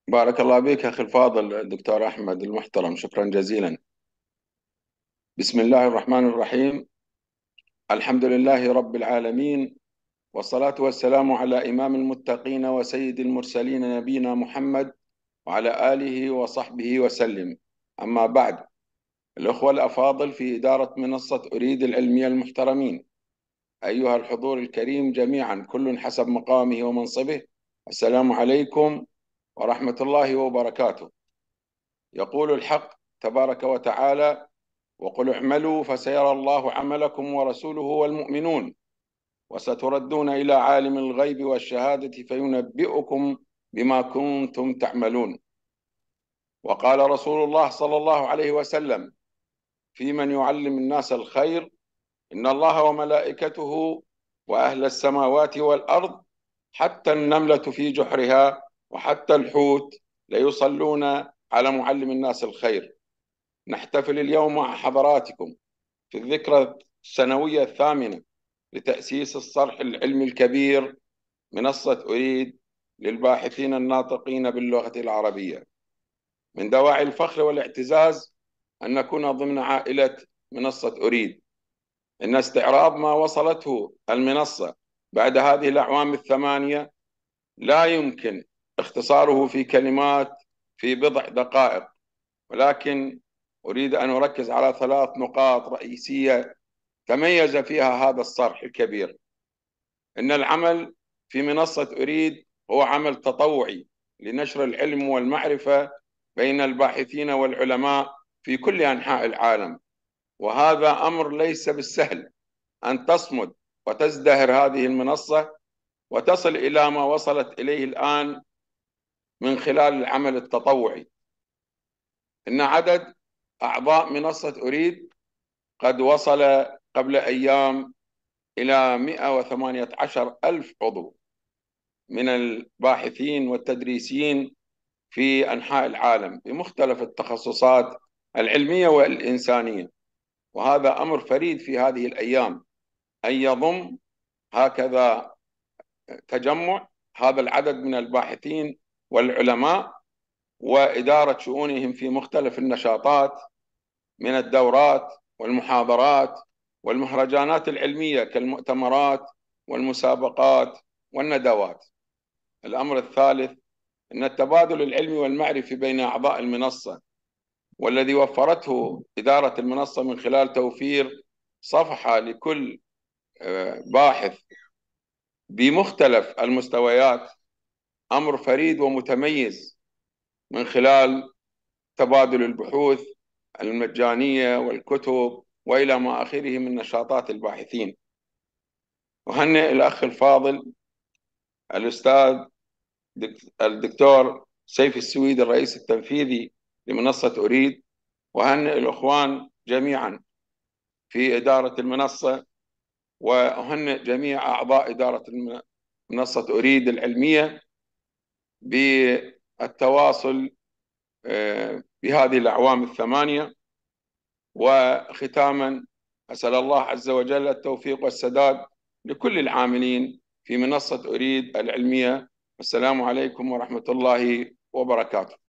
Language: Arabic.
بارك الله بك أخي الفاضل الدكتور أحمد المحترم، شكرا جزيلا. بسم الله الرحمن الرحيم. الحمد لله رب العالمين، والصلاة والسلام على إمام المتقين وسيد المرسلين نبينا محمد وعلى آله وصحبه وسلم. أما بعد، الأخوة الأفاضل في إدارة منصة أريد العلمية المحترمين، أيها الحضور الكريم جميعا، كل حسب مقامه ومنصبه، السلام عليكم ورحمة الله وبركاته. يقول الحق تبارك وتعالى: وقل اعملوا فسيرى الله عملكم ورسوله والمؤمنون وستردون إلى عالم الغيب والشهادة فينبئكم بما كنتم تعملون. وقال رسول الله صلى الله عليه وسلم في من يعلم الناس الخير: إن الله وملائكته وأهل السماوات والأرض حتى النملة في جحرها وحتى الحوت ليصلون على معلم الناس الخير. نحتفل اليوم مع حضراتكم في الذكرى السنوية الثامنة لتأسيس الصرح العلمي الكبير، منصة أريد للباحثين الناطقين باللغة العربية. من دواعي الفخر والاعتزاز أن نكون ضمن عائلة منصة أريد. إن استعراض ما وصلته المنصة بعد هذه الأعوام الثمانية لا يمكن اختصاره في كلمات في بضع دقائق، ولكن أريد أن أركز على ثلاث نقاط رئيسية تميز فيها هذا الصرح الكبير. إن العمل في منصة أريد هو عمل تطوعي لنشر العلم والمعرفة بين الباحثين والعلماء في كل أنحاء العالم، وهذا أمر ليس بالسهل أن تصمد وتزدهر هذه المنصة وتصل إلى ما وصلت إليه الآن من خلال العمل التطوعي. إن عدد أعضاء منصة أريد قد وصل قبل أيام إلى 118 ألف عضو من الباحثين والتدريسيين في أنحاء العالم بمختلف التخصصات العلمية والإنسانية. وهذا أمر فريد في هذه الأيام أن يضم هكذا تجمع هذا العدد من الباحثين والعلماء وإدارة شؤونهم في مختلف النشاطات من الدورات والمحاضرات والمهرجانات العلمية كالمؤتمرات والمسابقات والندوات. الأمر الثالث أن التبادل العلمي والمعرفي بين أعضاء المنصة، والذي وفرته إدارة المنصة من خلال توفير صفحة لكل باحث بمختلف المستويات، أمر فريد ومتميز من خلال تبادل البحوث المجانية والكتب وإلى ما آخره من نشاطات الباحثين. وهنئ الأخ الفاضل الأستاذ الدكتور سيف السويد الرئيس التنفيذي لمنصة أريد، وهنئ الأخوان جميعا في إدارة المنصة، وأهنئ جميع أعضاء إدارة منصة أريد العلمية بالتواصل بهذه الأعوام الثمانية. وختاما أسأل الله عز وجل التوفيق والسداد لكل العاملين في منصة أريد العلمية. والسلام عليكم ورحمة الله وبركاته.